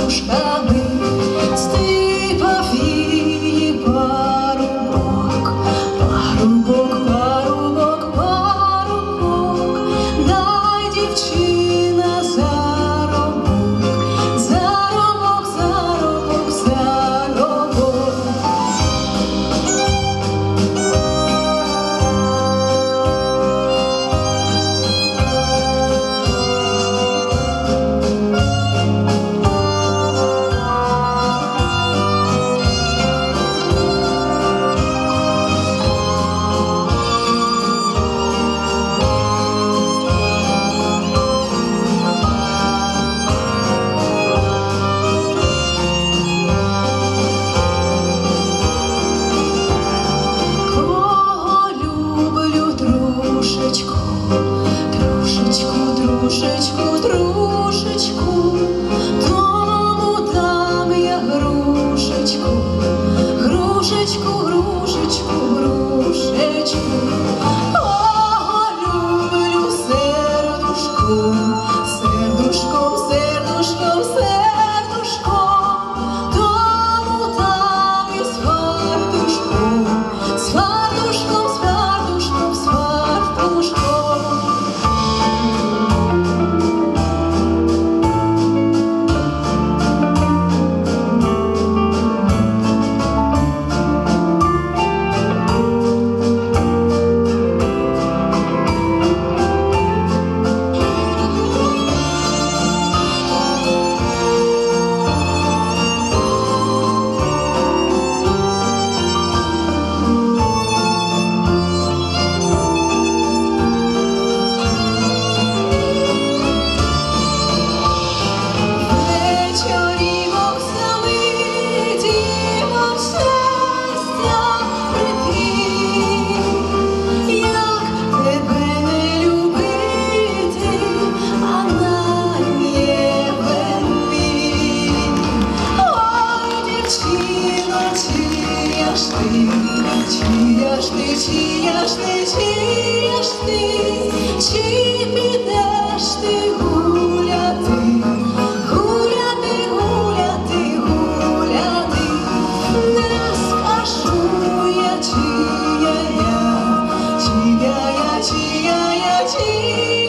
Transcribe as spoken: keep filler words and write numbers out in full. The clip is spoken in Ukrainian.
фартушками стипав її парубок, парубок, парубок, парубок, дай дівчина заробок, заробок, заробок, заробок. Дружечку, дружечку, дружечку, тому дам я грушечку, грушечку, грушечку, грушечку. О, люблю сердушком, сердушком, сердушком, сердушком, тому дам і з фартушком, з фартушком, з фартушком, з фартушком. Чия ж ти, чия ж ти, чия ж ти, чи підеш ти гуляти, гуляти, гуляти, гуляти, не скажу я, чия я, чия я, чия я, чия.